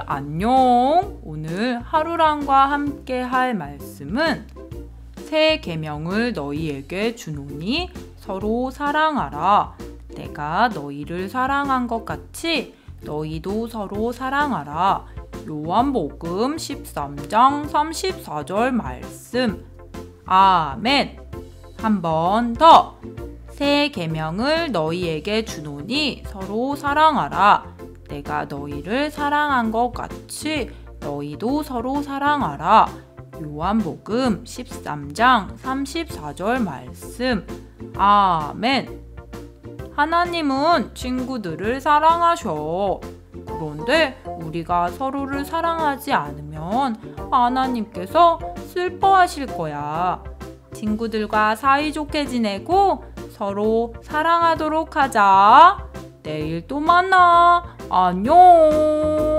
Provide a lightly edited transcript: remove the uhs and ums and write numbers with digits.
안녕. 오늘 하루랑과 함께 할 말씀은 새 계명을 너희에게 주노니 서로 사랑하라. 내가 너희를 사랑한 것 같이 너희도 서로 사랑하라. 요한복음 13장 34절 말씀. 아멘. 한 번 더. 새 계명을 너희에게 주노니 서로 사랑하라. 내가 너희를 사랑한 것 같이 너희도 서로 사랑하라. 요한복음 13장 34절 말씀. 아멘. 하나님은 친구들을 사랑하셔. 그런데 우리가 서로를 사랑하지 않으면 하나님께서 슬퍼하실 거야. 친구들과 사이좋게 지내고 서로 사랑하도록 하자. 내일 또 만나. 안녕.